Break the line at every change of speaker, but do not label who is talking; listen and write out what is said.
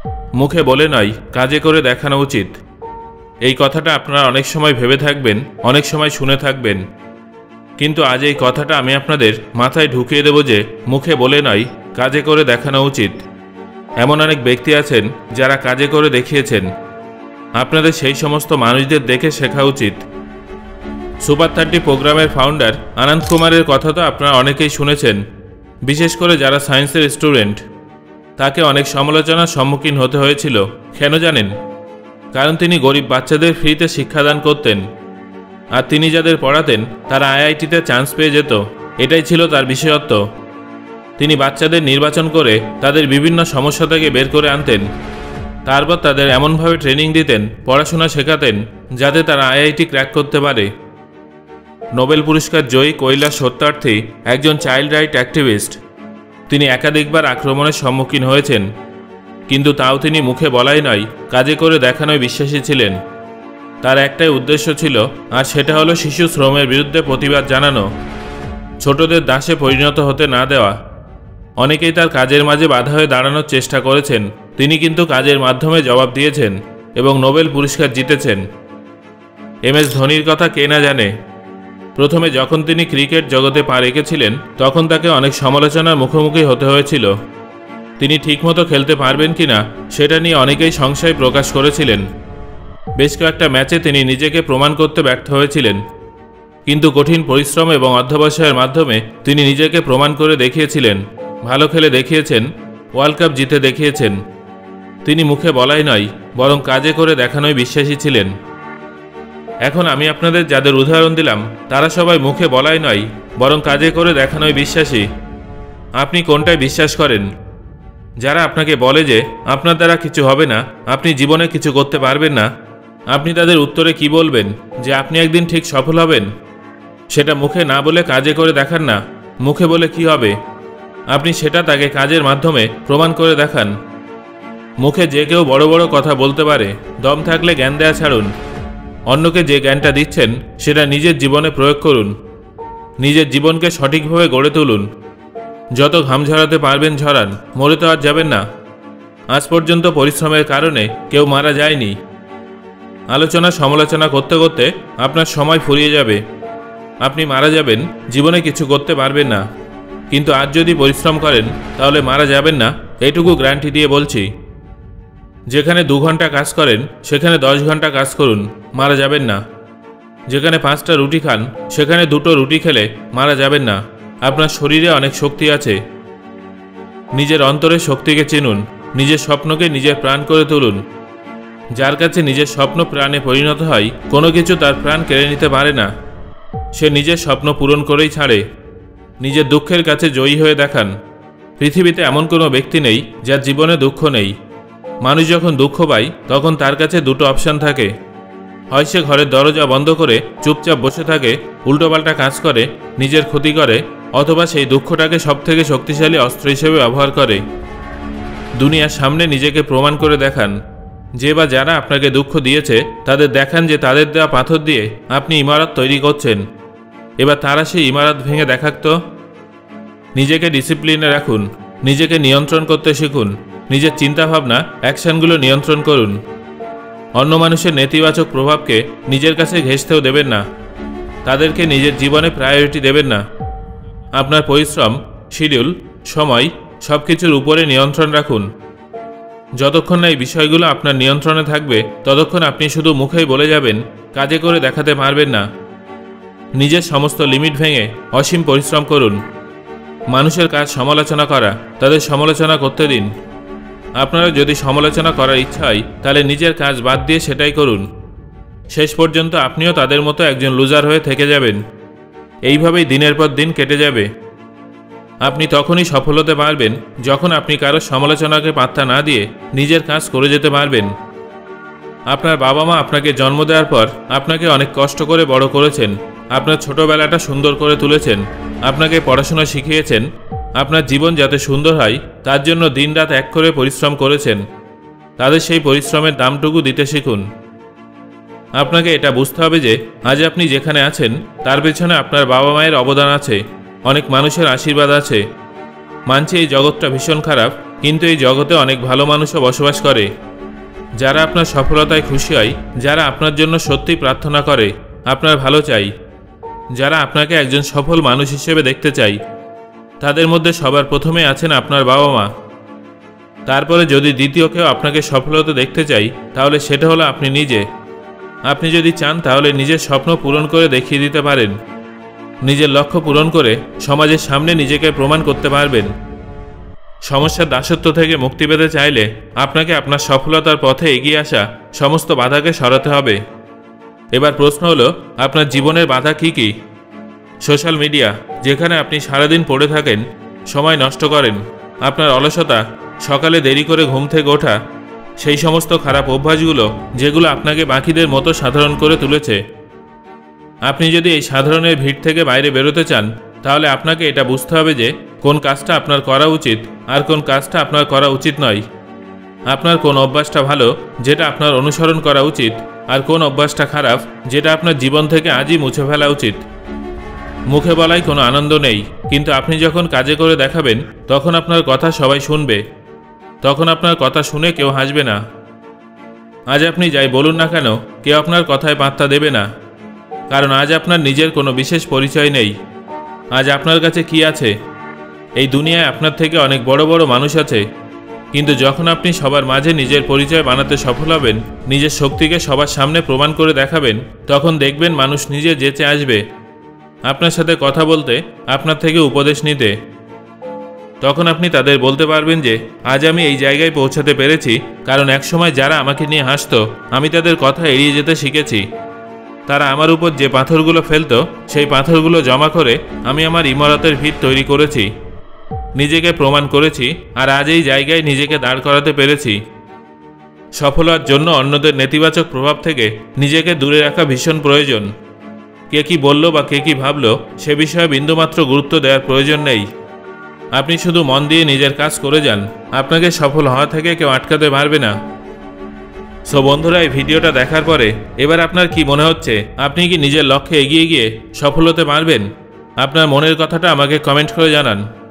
মুখে বলে নয়, কাজে করে দেখানো উচিত। এই কথাটা আপনারা অনেক সময় ভেবে থাকবেন, অনেক সময় শুনে থাকবেন, কিন্তু আজ এই কথাটা আমি আপনাদের মাথায় ঢুকিয়ে দেব যে মুখে বলে নয়, কাজে করে দেখানো উচিত। এমন অনেক ব্যক্তি আছেন যারা কাজে করে দেখিয়েছেন। আপনাদের সেই সমস্ত মানুষদের দেখে শেখা উচিত। সুপার 30 প্রোগ্রামের ফাউন্ডার আনন্দ কুমারের কথা তো আপনারা অনেকেই শুনেছেন, বিশেষ করে যারা সায়েন্সের স্টুডেন্ট। তাকে অনেক সমালোচনার সম্মুখীন হতে হয়েছিল। কেন জানেন? কারণ তিনি গরিব বাচ্চাদের ফ্রিতে শিক্ষাদান করতেন, আর তিনি যাদের পড়াতেন তারা আইআইটিতে চান্স পেয়ে যেত। এটাই ছিল তার বিশেষত্ব। তিনি বাচ্চাদের নির্বাচন করে তাদের বিভিন্ন সমস্যা থেকে বের করে আনতেন, তারপর তাদের এমনভাবে ট্রেনিং দিতেন, পড়াশোনা শেখাতেন যাতে তারা আইআইটি ক্র্যাক করতে পারে। নোবেল পুরস্কার জয়ী কৈলাস সত্যার্থী একজন চাইল্ড রাইট অ্যাক্টিভিস্ট। তিনি একাধিকবার আক্রমণের সম্মুখীন হয়েছেন, কিন্তু তাও তিনি মুখে বলাই নয়, কাজে করে দেখানোয় বিশ্বাসী ছিলেন। তার একটাই উদ্দেশ্য ছিল, আর সেটা হলো শিশু শ্রমের বিরুদ্ধে প্রতিবাদ জানানো, ছোটদের দাসে পরিণত হতে না দেওয়া। অনেকেই তার কাজের মাঝে বাধা হয়ে দাঁড়ানোর চেষ্টা করেছেন, তিনি কিন্তু কাজের মাধ্যমে জবাব দিয়েছেন এবং নোবেল পুরস্কার জিতেছেন। MS ধোনির কথা কে না জানে। প্রথমে যখন তিনি ক্রিকেট জগতে পা রেখেছিলেন তখন তাকে অনেক সমালোচনার মুখোমুখি হতে হয়েছিল। তিনি ঠিকমতো খেলতে পারবেন কিনা সেটা নিয়ে অনেকেই সংশয় প্রকাশ করেছিলেন। বেশ কয়েকটা ম্যাচে তিনি নিজেকে প্রমাণ করতে ব্যর্থ হয়েছিলেন, কিন্তু কঠিন পরিশ্রম এবং অধ্যবসায়ের মাধ্যমে তিনি নিজেকে প্রমাণ করে দেখিয়েছিলেন, ভালো খেলে দেখিয়েছেন, ওয়ার্ল্ড কাপ জিতে দেখিয়েছেন। তিনি মুখে বলাই নয়, বরং কাজে করে দেখানোয় বিশ্বাসী ছিলেন। এখন আমি আপনাদের যাদের উদাহরণ দিলাম তারা সবাই মুখে বলাই নয়, বরং কাজে করে দেখানোয় বিশ্বাসী। আপনি কোনটায় বিশ্বাস করেন? যারা আপনাকে বলে যে আপনার দ্বারা কিছু হবে না, আপনি জীবনে কিছু করতে পারবেন না, আপনি তাদের উত্তরে কি বলবেন? যে আপনি একদিন ঠিক সফল হবেন। সেটা মুখে না বলে কাজে করে দেখান না। মুখে বলে কি হবে? আপনি সেটা তাকে কাজের মাধ্যমে প্রমাণ করে দেখান। মুখে যে কেউ বড় বড় কথা বলতে পারে, দম থাকলে জ্ঞান দেয়া ছাড়ুন। অন্যকে যে জ্ঞানটা দিচ্ছেন সেটা নিজের জীবনে প্রয়োগ করুন। নিজের জীবনকে সঠিকভাবে গড়ে তুলুন। যত ঘাম ঝরাতে পারবেন ঝরান, মরে তো আর যাবেন না। আজ পর্যন্ত পরিশ্রমের কারণে কেউ মারা যায়নি। আলোচনা সমালোচনা করতে করতে আপনার সময় ফুরিয়ে যাবে, আপনি মারা যাবেন, জীবনে কিছু করতে পারবেন না। কিন্তু আজ যদি পরিশ্রম করেন তাহলে মারা যাবেন না, এইটুকু গ্যারান্টি দিয়ে বলছি। যেখানে 2 ঘন্টা কাজ করেন সেখানে 10 ঘন্টা কাজ করুন, মারা যাবেন না। যেখানে 5টা রুটি খান সেখানে 2টো রুটি খেলে মারা যাবেন না। আপনার শরীরে অনেক শক্তি আছে। নিজের অন্তরের শক্তিকে চিনুন, নিজের স্বপ্নকে নিজের প্রাণ করে তুলুন। যার কাছে নিজের স্বপ্ন প্রাণে পরিণত হয়, কোনো কিছু তার প্রাণ কেড়ে নিতে পারে না। সে নিজের স্বপ্ন পূরণ করেই ছাড়ে। নিজের দুঃখের কাছে জয়ী হয়ে দেখান। পৃথিবীতে এমন কোনো ব্যক্তি নেই যার জীবনে দুঃখ নেই। মানুষ যখন দুঃখ পায় তখন তার কাছে 2টো অপশান থাকে। হয় সে ঘরের দরজা বন্ধ করে চুপচাপ বসে থাকে, উল্টোপাল্টা কাজ করে, নিজের ক্ষতি করে, অথবা সেই দুঃখটাকে সবথেকে শক্তিশালী অস্ত্র হিসেবে ব্যবহার করে। দুনিয়ার সামনে নিজেকে প্রমাণ করে দেখান। যে বা যারা আপনাকে দুঃখ দিয়েছে তাদের দেখান যে তাদের দেওয়া পাথর দিয়ে আপনি ইমারত তৈরি করছেন। এবার তারা সেই ইমারত ভেঙে দেখাক তো। নিজেকে ডিসিপ্লিনে রাখুন, নিজেকে নিয়ন্ত্রণ করতে শিখুন। নিজের চিন্তাভাবনা, অ্যাকশনগুলো নিয়ন্ত্রণ করুন। অন্য মানুষের নেতিবাচক প্রভাবকে নিজের কাছে ঘেঁষতেও দেবেন না। তাদেরকে নিজের জীবনে প্রায়োরিটি দেবেন না। আপনার পরিশ্রম, শিডিউল, সময় সব কিছুর উপরে নিয়ন্ত্রণ রাখুন। যতক্ষণ না এই বিষয়গুলো আপনার নিয়ন্ত্রণে থাকবে ততক্ষণ আপনি শুধু মুখেই বলে যাবেন, কাজে করে দেখাতে পারবেন না। নিজের সমস্ত লিমিট ভেঙে অসীম পরিশ্রম করুন। মানুষের কাজ সমালোচনা করা, তাদের সমালোচনা করতে দিন। আপনারা যদি সমালোচনা করার ইচ্ছা হয় তাহলে নিজের কাজ বাদ দিয়ে সেটাই করুন। শেষ পর্যন্ত আপনিও তাদের মতো একজন লুজার হয়ে থেকে যাবেন। এইভাবেই দিনের পর দিন কেটে যাবে। আপনি তখনই সফল হতে পারবেন যখন আপনি কারো সমালোচনাকে পাত্তা না দিয়ে নিজের কাজ করে যেতে পারবেন। আপনার বাবা মা আপনাকে জন্ম দেওয়ার পর আপনাকে অনেক কষ্ট করে বড় করেছেন, আপনার ছোটবেলাটা সুন্দর করে তুলেছেন, আপনাকে পড়াশোনা শিখিয়েছেন। আপনার জীবন যাতে সুন্দর হয় তার জন্য দিনরাত এক করে পরিশ্রম করেছেন। তাদের সেই পরিশ্রমের দামটুকু দিতে শিখুন। আপনাকে এটা বুঝতে হবে যে আজ আপনি যেখানে আছেন তার পেছনে আপনার বাবা মায়ের অবদান আছে, অনেক মানুষের আশীর্বাদ আছে। মানছি এই জগৎটা ভীষণ খারাপ, কিন্তু এই জগতে অনেক ভালো মানুষও বসবাস করে, যারা আপনার সফলতায় খুশি হয়, যারা আপনার জন্য সত্যি প্রার্থনা করে, আপনার ভালো চাই, যারা আপনাকে একজন সফল মানুষ হিসেবে দেখতে চাই। তাদের মধ্যে সবার প্রথমে আছেন আপনার বাবা মা। তারপরে যদি দ্বিতীয় কেউ আপনাকে সফলতা দেখতে চাই, তাহলে সেটা হলো আপনি নিজে। আপনি যদি চান তাহলে নিজের স্বপ্ন পূরণ করে দেখিয়ে দিতে পারেন, নিজের লক্ষ্য পূরণ করে সমাজের সামনে নিজেকে প্রমাণ করতে পারবেন। সমস্যার দাসত্ব থেকে মুক্তি পেতে চাইলে আপনাকে আপনার সফলতার পথে এগিয়ে আসা সমস্ত বাধাকে সরাতে হবে। এবার প্রশ্ন হলো, আপনার জীবনের বাধা কি কি? সোশ্যাল মিডিয়া, যেখানে আপনি সারাদিন পড়ে থাকেন, সময় নষ্ট করেন, আপনার অলসতা, সকালে দেরি করে ঘুম থেকে ওঠা, সেই সমস্ত খারাপ অভ্যাসগুলো যেগুলো আপনাকে বাকিদের মতো সাধারণ করে তুলেছে। আপনি যদি এই সাধারণের ভিড় থেকে বাইরে বেরোতে চান, তাহলে আপনাকে এটা বুঝতে হবে যে কোন কাজটা আপনার করা উচিত আর কোন কাজটা আপনার করা উচিত নয়। আপনার কোন অভ্যাসটা ভালো, যেটা আপনার অনুসরণ করা উচিত, আর কোন অভ্যাসটা খারাপ, যেটা আপনার জীবন থেকে আজই মুছে ফেলা উচিত। মুখে বলায় কোনো আনন্দ নেই, কিন্তু আপনি যখন কাজে করে দেখাবেন, তখন আপনার কথা সবাই শুনবে। তখন আপনার কথা শুনে কেউ হাসবে না। আজ আপনি যাই বলুন না কেন, কেউ আপনার কথায় পাত্তা দেবে না, কারণ আজ আপনার নিজের কোনো বিশেষ পরিচয় নেই। আজ আপনার কাছে কি আছে? এই দুনিয়ায় আপনার থেকে অনেক বড় বড় মানুষ আছে, কিন্তু যখন আপনি সবার মাঝে নিজের পরিচয় বানাতে সফল হবেন, নিজের শক্তিকে সবার সামনে প্রমাণ করে দেখাবেন, তখন দেখবেন মানুষ নিজে যেচে আসবে আপনার সাথে কথা বলতে, আপনার থেকে উপদেশ নিতে। তখন আপনি তাদের বলতে পারবেন যে আজ আমি এই জায়গায় পৌঁছাতে পেরেছি কারণ একসময় যারা আমাকে নিয়ে হাসতো, আমি তাদের কথা এড়িয়ে যেতে শিখেছি। তারা আমার উপর যে পাথরগুলো ফেলতো, সেই পাথরগুলো জমা করে আমি আমার ইমারতের ভিত তৈরি করেছি, নিজেকে প্রমাণ করেছি, আর আজ এই জায়গায় নিজেকে দাঁড় করাতে পেরেছি। সফল হওয়ার জন্য অন্যদের নেতিবাচক প্রভাব থেকে নিজেকে দূরে রাখা ভীষণ প্রয়োজন। কে কি বলল বা কে কি ভাবল, সে বিষয়ে বিন্দুমাত্র গুরুত্ব দেওয়ার প্রয়োজন নেই। আপনি শুধু মন দিয়ে নিজের কাজ করে যান, আপনাকে সফল হওয়া থেকে কেউ আটকাতে পারবে না। সো বন্ধুরা, এই ভিডিওটা দেখার পরে এবার আপনার কি মনে হচ্ছে? আপনি কি নিজের লক্ষ্যে এগিয়ে গিয়ে সফল হতে পারবেন? আপনার মনের কথাটা আমাকে কমেন্ট করে জানান।